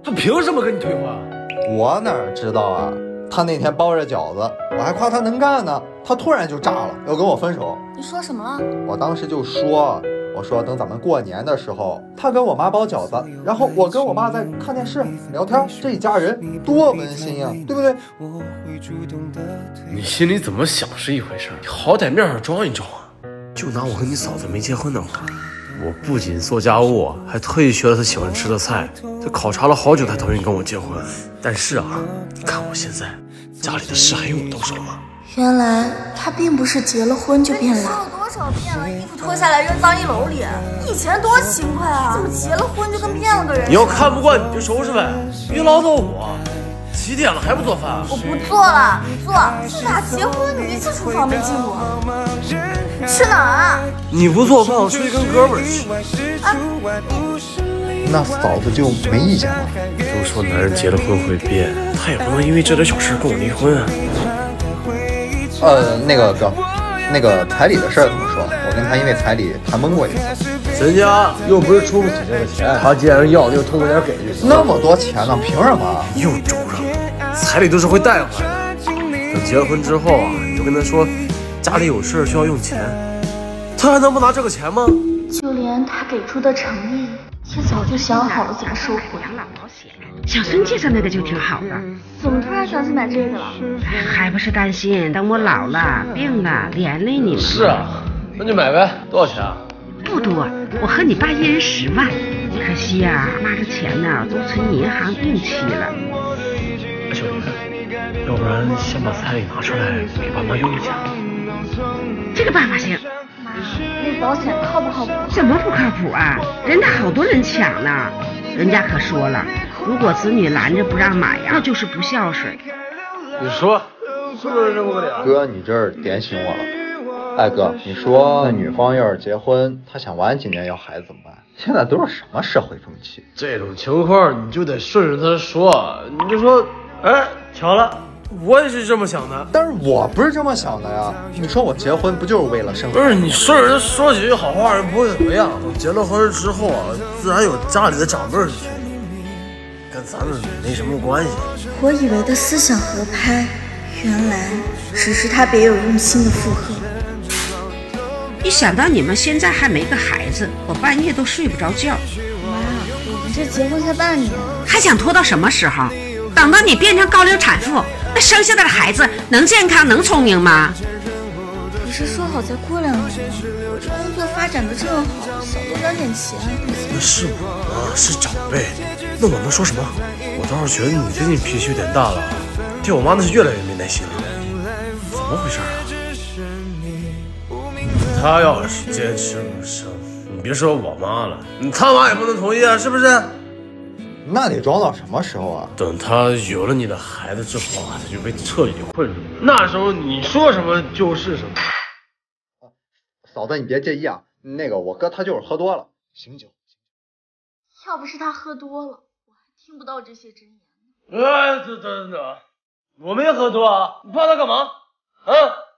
他凭什么跟你退婚？ 我哪知道啊？他那天包着饺子，我还夸他能干呢，他突然就炸了，要跟我分手。 你说什么了？ 我当时就说，我说等咱们过年的时候，他跟我妈包饺子，然后我跟我爸在看电视聊天，这一家人多温馨呀，对不对？ 你心里怎么想是一回事，你好歹面上装一装啊！就拿我跟你嫂子没结婚的话，我不仅做家务，还特意学了她喜欢吃的菜，她考察了好久才同意跟我结婚。但是啊，你看我现在，家里的事还用我动手吗？ 原来他并不是结了婚就变懒。 说了多少遍了，衣服脱下来扔脏衣篓里。你以前多勤快啊，怎么结了婚就跟变了个人？ 你要看不惯你就收拾呗，别唠叨我。几点了还不做饭？ 我不做了，你做。自打结婚你一次厨房没进过。去哪儿啊？ 你不做饭，我出去跟哥们儿去。 啊， 那嫂子就没意见吗？ 都说男人结了婚会变，他也不能因为这点小事跟我离婚啊。 那个哥，那个彩礼的事儿怎么说？我跟他因为彩礼谈崩过一次。 人家又不是出不起这个钱，他既然要，就痛快点给就行。 那么多钱呢，凭什么？ 又周上，彩礼都是会带回来的。等结了婚之后啊，你就跟他说家里有事需要用钱，他还能不拿这个钱吗？ 就连他给出的诚意，也早就想好了怎么收回。 养老保险，小孙介绍那个就挺好的。 怎么突然想起买这个了？ 还不是担心等我老了病了连累你们。 是啊，那就买呗，多少钱啊？ 不多，我和你爸一人10万。可惜呀，妈这钱呢都存银行定期了。 小林，要不然先把彩礼拿出来给爸妈用一下。 这个办法行。 妈，那保险靠不靠谱？ 怎么不靠谱啊？人家好多人抢呢。人家可说了，如果子女拦着不让买呀，那就是不孝顺。 你说是不是这么个理？ 哥，你这儿点醒我了。哎哥，你说那女方要是结婚，她想晚几年要孩子怎么办？现在都是什么社会风气？ 这种情况你就得顺着他说，你就说，哎，巧了，我也是这么想的。 但是我不是这么想的呀。你说我结婚不就是为了生孩子？ 不是你顺着他说几句好话，人不会怎么样。等结了婚之后啊，自然有家里的长辈儿去听，跟咱们没什么关系。 我以为的思想合拍，原来只是他别有用心的附和。 一想到你们现在还没个孩子，我半夜都睡不着觉。 妈，我们这结婚才半年， 还想拖到什么时候？等到你变成高龄产妇，那生下来的孩子能健康能聪明吗？ 可是说好再过2年呢。我这工作发展的正好，少多攒点钱。 那是我是长辈，那我能说什么？我倒是觉得你最近脾气有点大了，对我妈那是越来越没耐心了。怎么回事啊？他要是坚持不生，你别说我妈了，你他妈也不能同意啊，是不是？ 那得装到什么时候啊？ 等他有了你的孩子之后啊，他就被彻底困住了。那时候你说什么就是什么。 嫂子，你别介意啊。那个我哥他就是喝多了，醒酒。 要不是他喝多了，我还听不到这些真言呢。 等，我没喝多啊，你怕他干嘛？啊？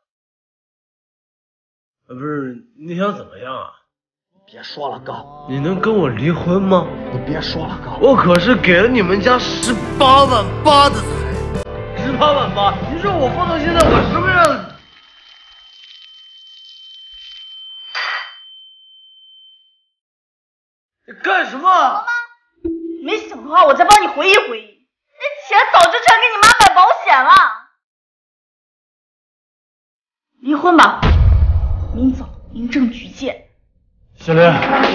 不是，你想怎么样啊？ 别说了，哥。 你能跟我离婚吗？ 你别说了，哥。 我可是给了你们家18.8万的彩，18.8万，你说我放到现在我什么样？你干什么？ 妈，没想的话，我再帮你回忆回忆。这钱早就全给你妈买保险了。离婚吧，明早民政局见。 小林。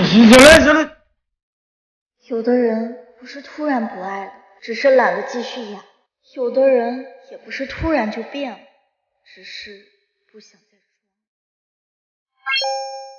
有的人不是突然不爱了，只是懒得继续养；有的人也不是突然就变了，只是不想再。